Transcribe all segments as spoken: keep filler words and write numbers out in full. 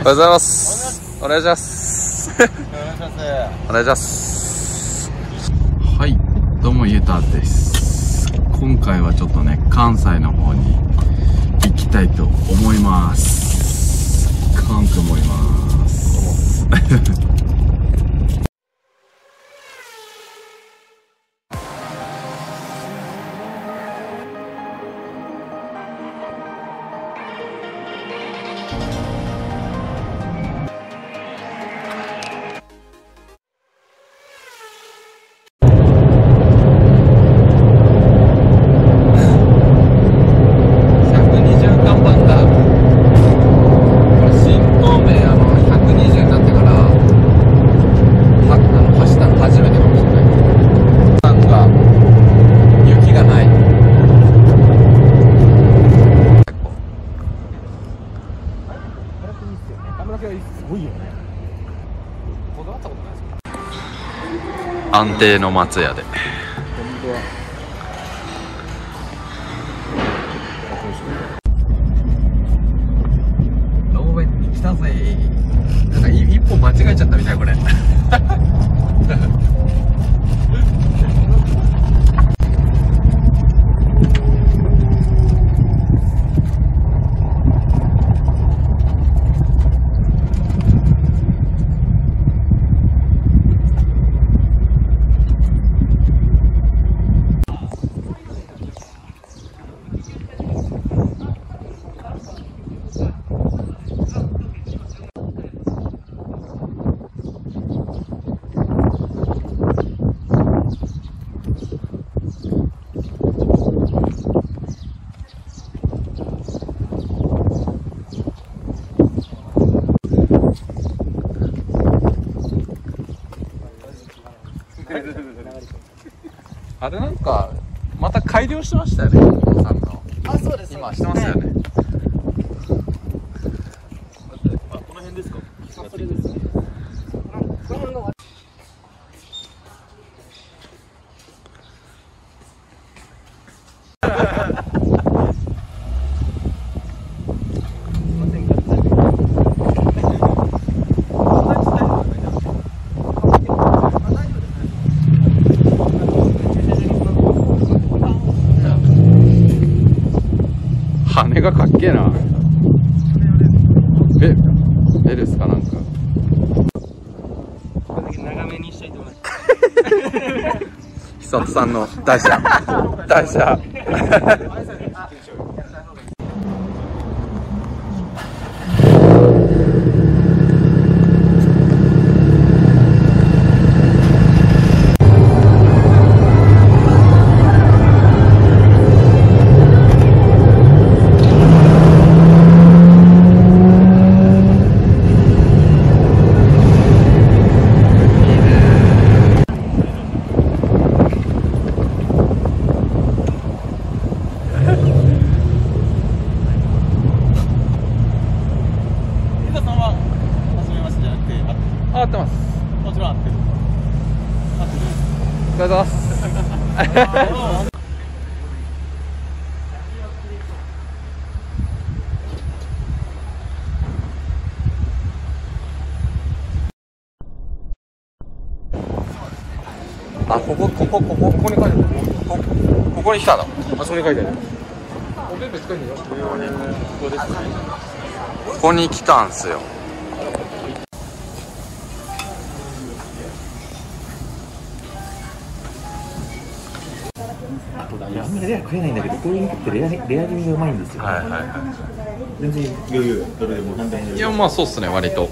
ございます。お願いします。お願いします。はい、どうもゆうたです。今回はちょっとね、関西の方に行きたいと思います。関空もいます。安定の松屋で。ローベンに来たぜ。なんか一本間違えちゃったみたいこれ。あれなんかまた改良してましたよね、お父さんの。 あ、そうです。 今してますよね。 あ、この辺ですか。あ、それですね。この辺が。 羽がかっけえな。ベベルスかなんか。 これだけ長めにしたいと思います。 久里さんの台車台車。合ってます。 もちろん合ってる。合ってる。 おはようございます。あ、ここ、ここ、ここ、ここに書いてある。ここ、ここに来たの。あそこに書いてある。お弁当使えるよ。ここですね。ここに来たんすよ。 いや、あんまりレア食えないんだけど、こういう肉ってレアレア気味がうまいんですよ。 はいはいは全然余裕、どれでも簡単に。 い。いや、まあそうっすね、割と。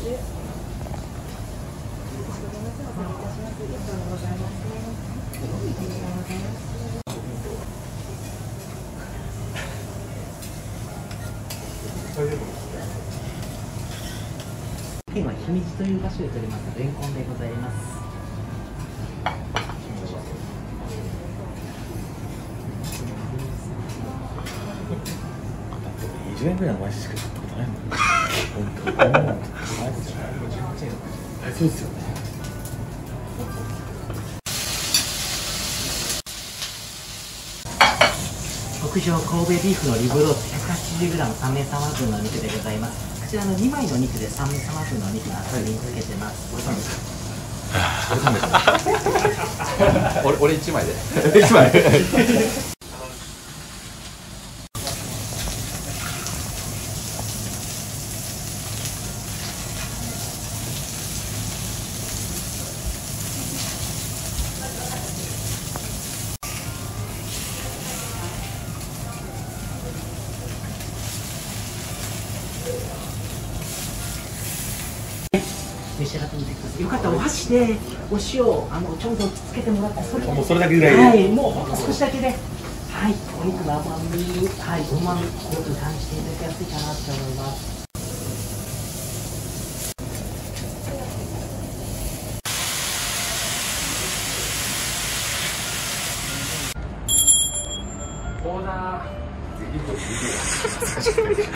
今、秘密という場所で取りますレンコンでございます。にじゅうえんぐらいの毎日しか買ったことないもん。本当に。そうですよね。特上神戸ビーフのリブロース ひゃくはちじゅうグラムさんめいさまぶんのお肉でございます。 ちらのにまいのお肉でさんさまぶんのお肉が厚みにつけてます。 俺さんべい俺俺いちまいでいちまい召し上がってみてください。よかったらお箸でお塩をあのちょうどつけてもらってそれもうそれだけぐらいで、 はい、もうほんと少しだけで、はい、お肉の甘み、はい、うまみよく感じていただきやすいかなと思います。 オーダー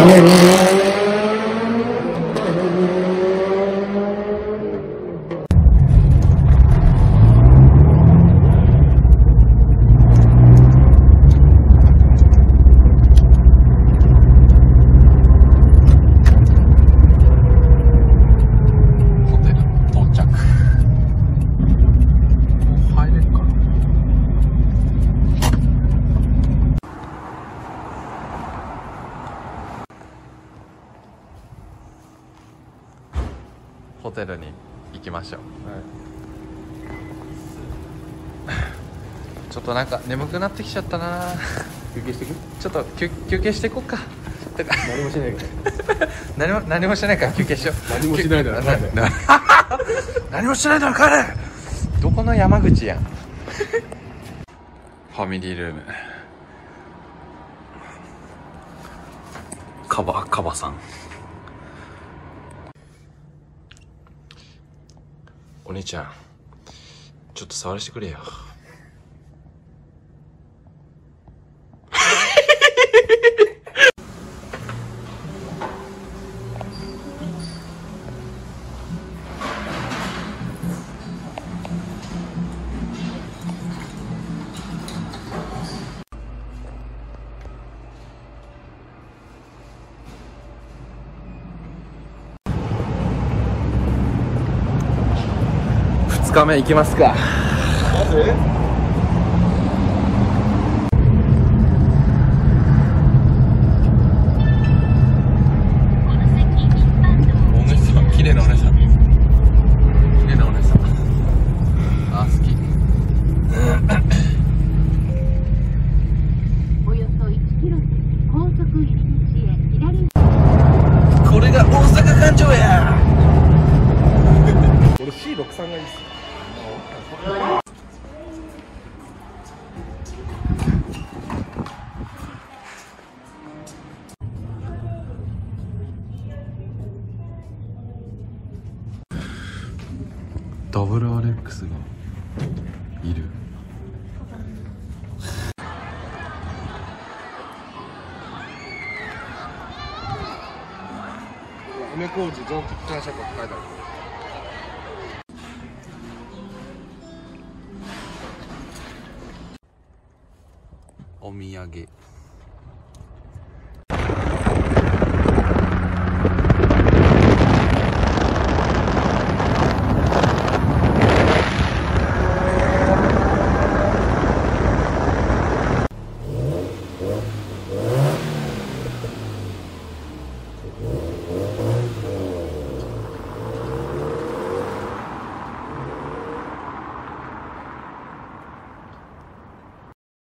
ホテルに行きましょう、はい、ちょっとなんか眠くなってきちゃったな。 休憩してく？ ちょっと休休憩していこうか。 何もしないから何も何もしないから休憩しよう。 何もしないなら帰れ。 何もしないなら帰れ。どこの山口やん。ファミリールーム。カバカバさん。お姉ちゃん、ちょっと触らせてくれよ。ふつかめ行きますか。 まずお姉さん、綺麗なお姉さん。綺麗なお姉さん。あ、好き。 およそいちキロ高速入り口へ左。 これが大阪環状や。 俺 シーろくじゅうさん がいいっす。 ダブル アールエックス がいる。 梅小路蒸気機関車庫って書いてある。 お土産。